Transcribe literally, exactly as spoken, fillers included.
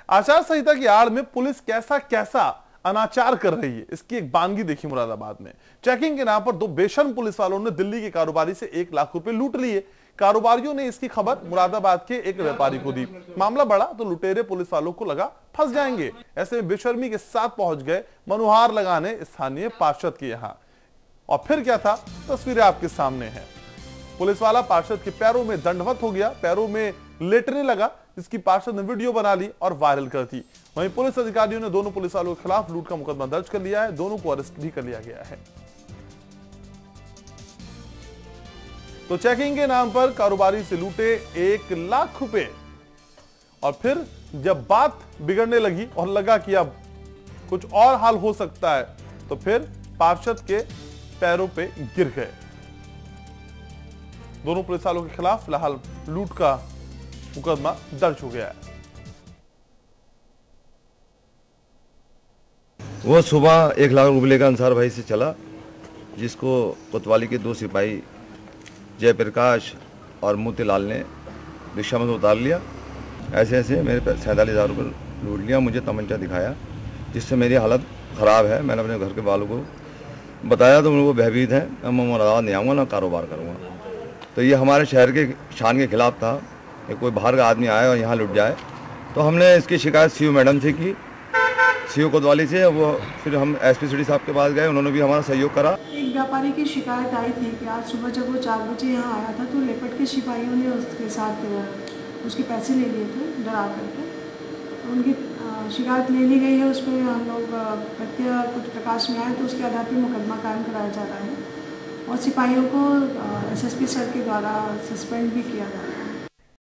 आचार संहिता की आड़ में पुलिस कैसा कैसा अनाचार कर रही है, इसकी एक बानगी देखी मुरादाबाद में। चेकिंग के नाम पर दो बेशर्म पुलिस वालों ने दिल्ली के कारोबारी से एक लाख रुपए लूट लिए। कारोबारियों ने इसकी खबर मुरादाबाद के एक व्यापारी को दी। मामला बढ़ा तो लुटेरे पुलिस वालों को लगा फंस जाएंगे। ऐसे में बेशर्मी के साथ पहुंच गए मनुहार लगाने स्थानीय पार्षद के यहां। और फिर क्या था, तस्वीरें आपके सामने हैं। पुलिस वाला पार्षद के पैरों में दंडवत हो गया, पैरों में लेटने लगा, जिसकी पार्षद ने वीडियो बना ली और वायरल कर दी। वहीं पुलिस अधिकारियों ने दोनों पुलिस वालों के खिलाफ लूट का मुकदमा दर्ज कर लिया है। दोनों को अरेस्ट भी कर लिया गया है। तो चेकिंग के नाम पर कारोबारी से लूटे एक लाख रुपए और फिर जब बात बिगड़ने लगी और लगा कि अब कुछ और हाल हो सकता है, तो फिर पार्षद के पैरों पे गिर गए। दोनों पुलिस वालों के खिलाफ फिलहाल लूट का मुकदमा दर्ज हो गया है। वो सुबह एक लाख रुपए लेकर अंसार भाई से चला, जिसको कोतवाली के दो सिपाही जयप्रकाश और मोतीलाल ने रिक्शा में उतार लिया। ऐसे ऐसे मेरे सैंतालीस हज़ार रुपये लूट लिया। मुझे तमंचा दिखाया, जिससे मेरी हालत ख़राब है। मैंने अपने घर के वालों को बताया तो उनको भयभीत है, मैं मुरादाबाद नहीं आऊँगा, ना कारोबार करूँगा। तो ये हमारे शहर के शान के खिलाफ था कि कोई बाहर का आदमी आए और यहाँ लुट जाए। तो हमने इसकी शिकायत सीओ मैडम से की, सीओ कोतवाली से। वो फिर हम एसपी सिटी साहब के पास गए, उन्होंने भी हमारा सहयोग करा। एक व्यापारी की शिकायत आई थी कि आज सुबह जब वो चार बजे यहाँ आया था तो लेपट के सिपाहियों ने उसके साथ उसके पैसे ले लिए थे डरा करके। तो उनकी शिकायत ले ली गई है, उस पर हम लोग तथ्य कुछ प्रकाश में आए तो उसके आधार पर मुकदमा कायम कराया जा रहा है और सिपाहियों को एसएसपी सर के द्वारा सस्पेंड भी किया जा रहा है।